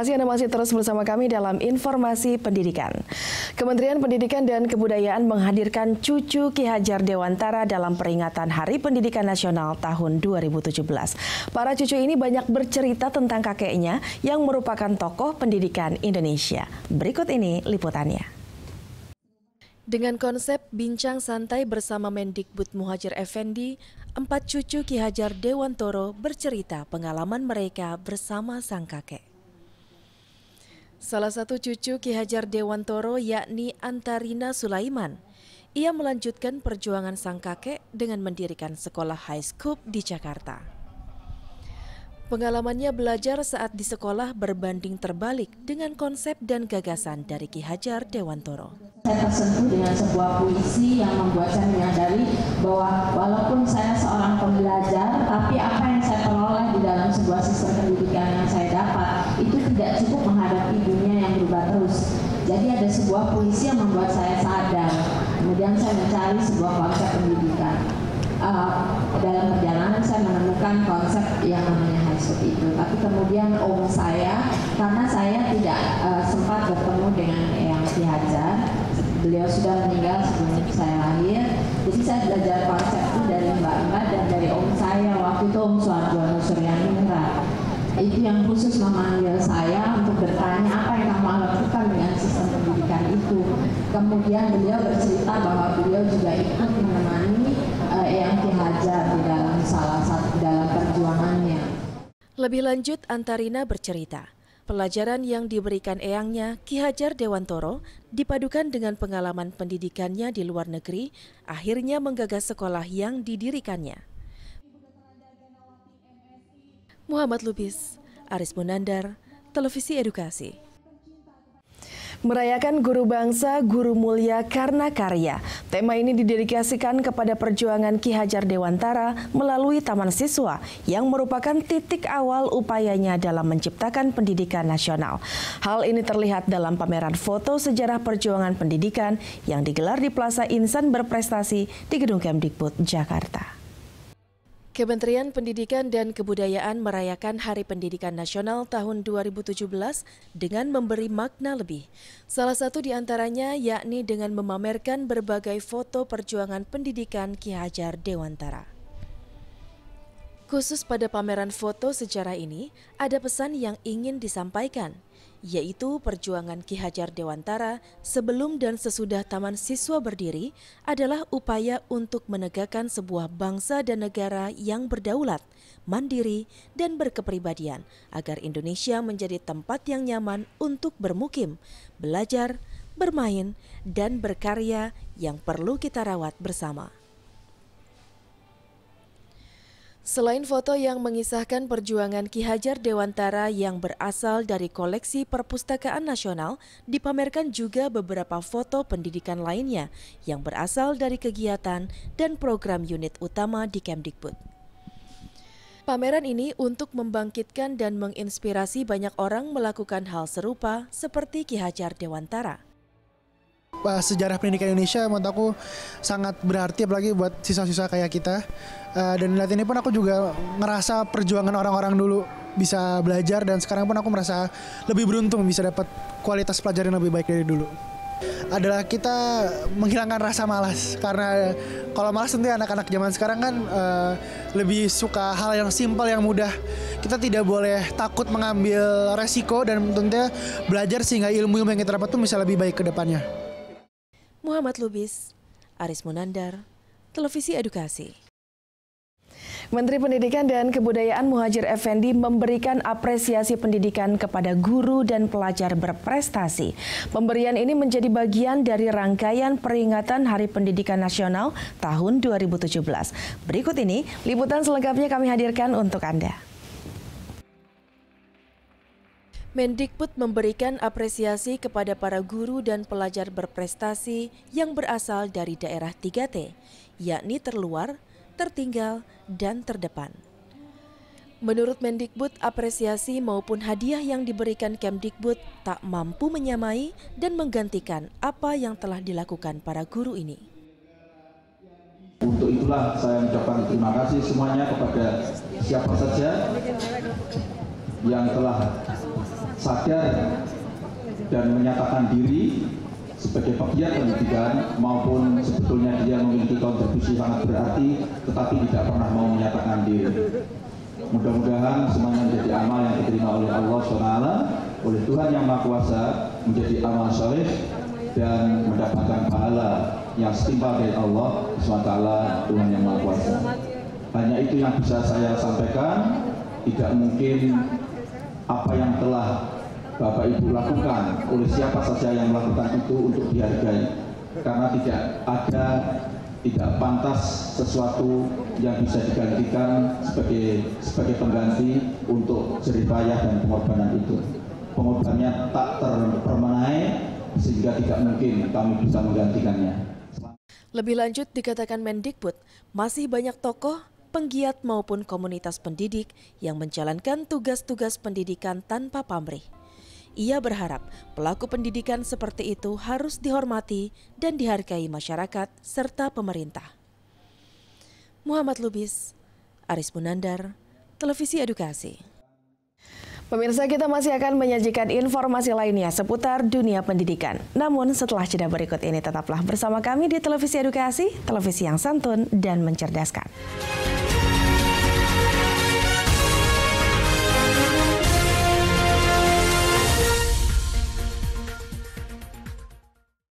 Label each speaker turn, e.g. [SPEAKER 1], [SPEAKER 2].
[SPEAKER 1] kasih Anda masih terus bersama kami dalam informasi pendidikan. Kementerian Pendidikan dan Kebudayaan menghadirkan cucu Ki Hajar Dewantara dalam peringatan Hari Pendidikan Nasional tahun 2017. Para cucu ini banyak bercerita tentang kakeknya yang merupakan tokoh pendidikan Indonesia. Berikut ini liputannya. Dengan konsep bincang santai bersama Mendikbud Muhadjir Effendi, 4 cucu Ki Hajar Dewantara bercerita pengalaman mereka bersama sang kakek. Salah satu cucu Ki Hajar Dewantara yakni Antarina Sulaiman. Ia melanjutkan perjuangan sang kakek dengan mendirikan sekolah high school di Jakarta. Pengalamannya belajar saat di sekolah berbanding terbalik dengan konsep dan gagasan dari Ki Hajar Dewantara.
[SPEAKER 2] Saya tersentuh dengan sebuah puisi yang membuat saya menyadari bahwa walaupun saya seorang pembelajar, tapi apa yang saya peroleh di dalam sebuah sistem pendidikan yang saya dapat itu tidak cukup menghadapi dunia yang berubah terus. Jadi ada sebuah puisi yang membuat saya sadar. Kemudian saya mencari sebuah konsep pendidikan. Dalam perjalanan saya menemukan konsep yang namanya high school itu. Tapi kemudian om saya, karena saya tidak sempat bertemu dengan Eyang Ki Hajar, beliau sudah meninggal sebelum saya lahir. Jadi saya belajar konsep itu dari mbak-mbak dan dari om saya waktu itu Om Suarjono Suryaningrat. Itu yang khusus memanggil saya untuk bertanya apa yang kamu lakukan dengan sistem pendidikan itu. Kemudian beliau bercerita bahwa beliau juga ikut menemani Eyang Ki Hajar di dalam salah satu dalam perjuangannya.
[SPEAKER 1] Lebih lanjut, Antarina bercerita, pelajaran yang diberikan eyangnya Ki Hajar Dewantara dipadukan dengan pengalaman pendidikannya di luar negeri, akhirnya menggagas sekolah yang didirikannya. Muhammad Lubis, Aris Munandar, Televisi Edukasi. Merayakan Guru Bangsa, Guru Mulia Karena Karya. Tema ini didedikasikan kepada perjuangan Ki Hajar Dewantara melalui Taman Siswa yang merupakan titik awal upayanya dalam menciptakan pendidikan nasional. Hal ini terlihat dalam pameran foto sejarah perjuangan pendidikan yang digelar di Plaza Insan Berprestasi di Gedung Kemdikbud, Jakarta. Kementerian Pendidikan dan Kebudayaan merayakan Hari Pendidikan Nasional tahun 2017 dengan memberi makna lebih. Salah satu di antaranya yakni dengan memamerkan berbagai foto perjuangan pendidikan Ki Hajar Dewantara. Khusus pada pameran foto sejarah ini, ada pesan yang ingin disampaikan, yaitu perjuangan Ki Hajar Dewantara sebelum dan sesudah Taman Siswa berdiri adalah upaya untuk menegakkan sebuah bangsa dan negara yang berdaulat, mandiri, dan berkepribadian agar Indonesia menjadi tempat yang nyaman untuk bermukim, belajar, bermain, dan berkarya yang perlu kita rawat bersama. Selain foto yang mengisahkan perjuangan Ki Hajar Dewantara yang berasal dari koleksi Perpustakaan Nasional, dipamerkan juga beberapa foto pendidikan lainnya yang berasal dari kegiatan dan program unit utama di Kemdikbud. Pameran ini untuk membangkitkan dan menginspirasi banyak orang melakukan hal serupa seperti Ki Hajar Dewantara.
[SPEAKER 3] Sejarah pendidikan Indonesia menurut aku sangat berarti apalagi buat siswa-siswa kayak kita. Dan lihat ini pun aku juga ngerasa perjuangan orang-orang dulu bisa belajar dan sekarang pun aku merasa lebih beruntung bisa dapat kualitas pelajaran lebih baik dari dulu. Adalah kita menghilangkan rasa malas karena kalau malas tentu anak-anak zaman sekarang kan lebih suka hal yang simpel yang mudah. Kita tidak boleh takut mengambil resiko dan tentunya belajar sehingga ilmu-ilmu yang kita dapat itu bisa lebih baik ke depannya.
[SPEAKER 1] Muhammad Lubis, Aris Munandar, Televisi Edukasi. Menteri Pendidikan dan Kebudayaan Muhadjir Effendi memberikan apresiasi pendidikan kepada guru dan pelajar berprestasi. Pemberian ini menjadi bagian dari rangkaian peringatan Hari Pendidikan Nasional tahun 2017. Berikut ini liputan selengkapnya kami hadirkan untuk Anda. Mendikbud memberikan apresiasi kepada para guru dan pelajar berprestasi yang berasal dari daerah 3T, yakni terluar, tertinggal, dan terdepan. Menurut Mendikbud, apresiasi maupun hadiah yang diberikan Kemdikbud tak mampu menyamai dan menggantikan apa yang telah dilakukan para guru ini.
[SPEAKER 4] Untuk itulah saya mengucapkan terima kasih semuanya kepada siapa saja yang telah sadar dan menyatakan diri sebagai pegiat pendidikan maupun sebetulnya dia memiliki kontribusi sangat berarti tetapi tidak pernah mau menyatakan diri. Mudah-mudahan semuanya menjadi amal yang diterima oleh Allah SWT, oleh Tuhan Yang Maha Kuasa, menjadi amal soleh dan mendapatkan pahala yang setimpal dari Allah SWT, Tuhan Yang Maha Kuasa. Hanya itu yang bisa saya sampaikan. Tidak mungkin apa yang telah Bapak Ibu lakukan oleh siapa saja yang melakukan itu untuk dihargai, karena tidak pantas sesuatu yang bisa digantikan sebagai pengganti untuk jerih payah dan pengorbanan itu. Pengorbanannya tak terpermenai sehingga tidak mungkin kami bisa menggantikannya.
[SPEAKER 1] Lebih lanjut dikatakan Mendikbud, masih banyak tokoh, penggiat maupun komunitas pendidik yang menjalankan tugas-tugas pendidikan tanpa pamrih. Ia berharap pelaku pendidikan seperti itu harus dihormati dan dihargai masyarakat serta pemerintah. Muhammad Lubis, Aris Munandar, Televisi Edukasi. Pemirsa, kita masih akan menyajikan informasi lainnya seputar dunia pendidikan. Namun setelah jeda berikut ini tetaplah bersama kami di Televisi Edukasi, televisi yang santun dan mencerdaskan.